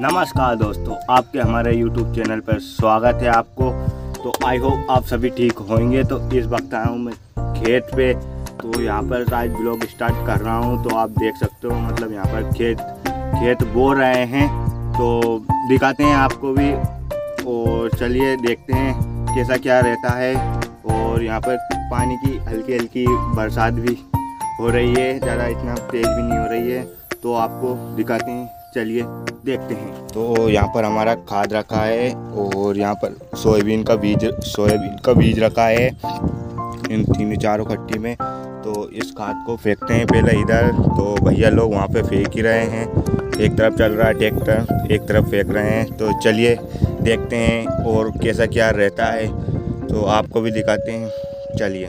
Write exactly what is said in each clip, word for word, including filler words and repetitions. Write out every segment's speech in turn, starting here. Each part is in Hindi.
नमस्कार दोस्तों, आपके हमारे यूट्यूब चैनल पर स्वागत है आपको। तो आई होप आप सभी ठीक होंगे। तो इस वक्त आया हूँ मैं खेत पे। तो यहाँ पर आज ब्लॉग स्टार्ट कर रहा हूँ। तो आप देख सकते हो, मतलब यहाँ पर खेत खेत बो रहे हैं। तो दिखाते हैं आपको भी, और चलिए देखते हैं कैसा क्या रहता है। और यहाँ पर पानी की हल्की हल्की बरसात भी हो रही है, ज़्यादा इतना तेज़ भी नहीं हो रही है। तो आपको दिखाते हैं, चलिए देखते हैं। तो यहाँ पर हमारा खाद रखा है, और यहाँ पर सोयाबीन का बीज सोयाबीन का बीज रखा है इन तीन चारों कट्टी में। तो इस खाद को फेंकते हैं पहले इधर। तो भैया लोग वहाँ पे फेंक ही रहे हैं, एक तरफ चल रहा है ट्रैक्टर, एक तरफ फेंक रहे हैं। तो चलिए देखते हैं और कैसा क्या रहता है, तो आपको भी दिखाते हैं, चलिए।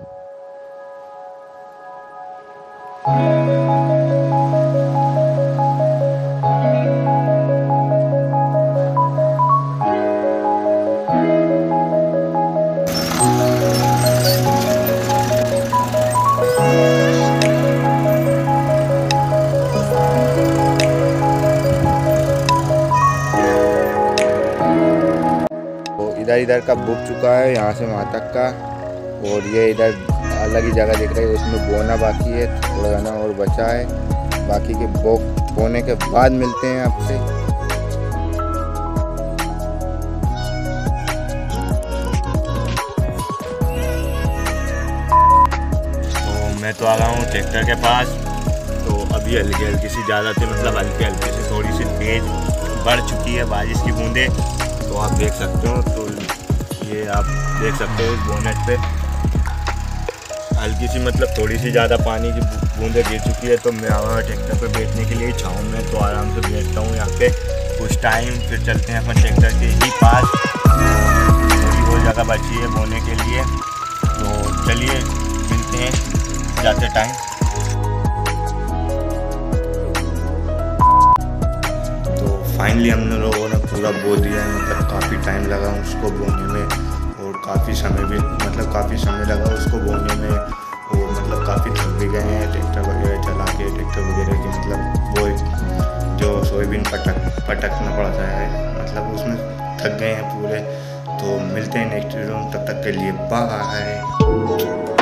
इधर इधर का बुक चुका है, यहाँ से वहाँ तक का। और ये इधर अलग ही जगह दिख रही है, उसमें बोना बाकी है, थोड़ा गाना और बचा है। बाकी के बो बोने के बाद मिलते हैं आपसे। तो मैं तो आ रहा हूँ ट्रैक्टर के पास। तो अभी हल्की हल्की सी ज़्यादा थी, मतलब हल्की हल्की सी थोड़ी सी तेज़ बढ़ चुकी है बारिश की बूंदें। तो आप देख सकते हो, तो ये आप देख सकते हो इस बोनेट पे हल्की सी, मतलब थोड़ी सी ज़्यादा पानी की बूंदें गिर चुकी है। तो मैं आया ट्रैक्टर पे बैठने के लिए छाँव में, तो आराम से बैठता हूँ यहाँ पे कुछ टाइम। फिर चलते हैं अपन ट्रैक्टर के ही पास, थोड़ी बहुत जगह बची है बोने के लिए। तो चलिए मिलते हैं जाते टाइम। फाइनली हम लोगों ने पूरा बो दिया है, मतलब काफ़ी टाइम लगा उसको बोने में, और काफ़ी समय भी मतलब काफ़ी समय लगा उसको बोने में। और मतलब काफ़ी थक भी गए हैं ट्रैक्टर वगैरह चला के, ट्रैक्टर वगैरह की मतलब वो जो सोयाबीन पटक पटकना पड़ता है, मतलब उसमें थक गए हैं पूरे। तो मिलते हैं नेक्स्ट वीडियो में, तब तक के लिए बाय।